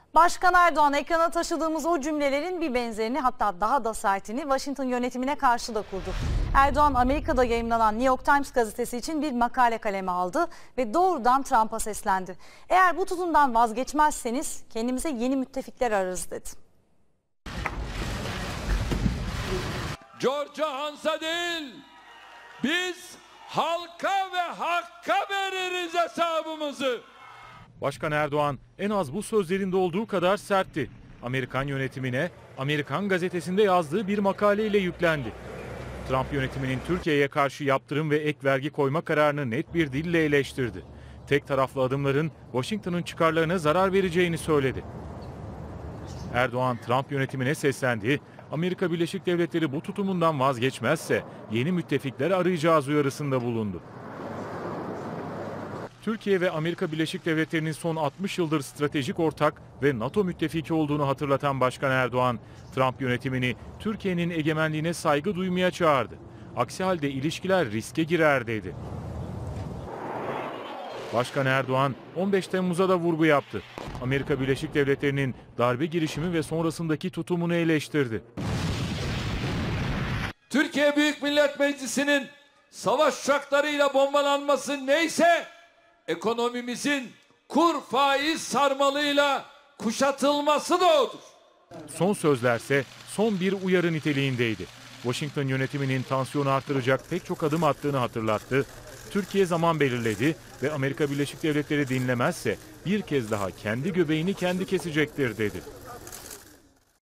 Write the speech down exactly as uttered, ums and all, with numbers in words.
Başkan Erdoğan ekrana taşıdığımız o cümlelerin bir benzerini, hatta daha da sertini Washington yönetimine karşı da kurdu. Erdoğan Amerika'da yayımlanan New York Times gazetesi için bir makale kaleme aldı ve doğrudan Trump'a seslendi. Eğer bu tutumdan vazgeçmezseniz kendimize yeni müttefikler ararız dedi. George Hans'a değil, biz halka ve hakka veririz hesabımızı. Başkan Erdoğan en az bu sözlerinde olduğu kadar sertti. Amerikan yönetimine Amerikan gazetesinde yazdığı bir makaleyle yüklendi. Trump yönetiminin Türkiye'ye karşı yaptırım ve ek vergi koyma kararını net bir dille eleştirdi. Tek taraflı adımların Washington'ın çıkarlarına zarar vereceğini söyledi. Erdoğan Trump yönetimine seslendi. Amerika Birleşik Devletleri bu tutumundan vazgeçmezse yeni müttefikler arayacağız uyarısında bulundu. Türkiye ve Amerika Birleşik Devletleri'nin son altmış yıldır stratejik ortak ve NATO müttefiki olduğunu hatırlatan Başkan Erdoğan, Trump yönetimini Türkiye'nin egemenliğine saygı duymaya çağırdı. Aksi halde ilişkiler riske girer dedi. Başkan Erdoğan on beş Temmuz'a da vurgu yaptı. Amerika Birleşik Devletleri'nin darbe girişimi ve sonrasındaki tutumunu eleştirdi. Türkiye Büyük Millet Meclisi'nin savaş uçaklarıyla bombalanması neyse, ekonomimizin kur faiz sarmalıyla kuşatılması da odur. Son sözlerse son bir uyarı niteliğindeydi. Washington yönetiminin tansiyonu artıracak pek çok adım attığını hatırlattı. Türkiye zaman belirledi ve Amerika Birleşik Devletleri dinlemezse bir kez daha kendi göbeğini kendi kesecektir dedi.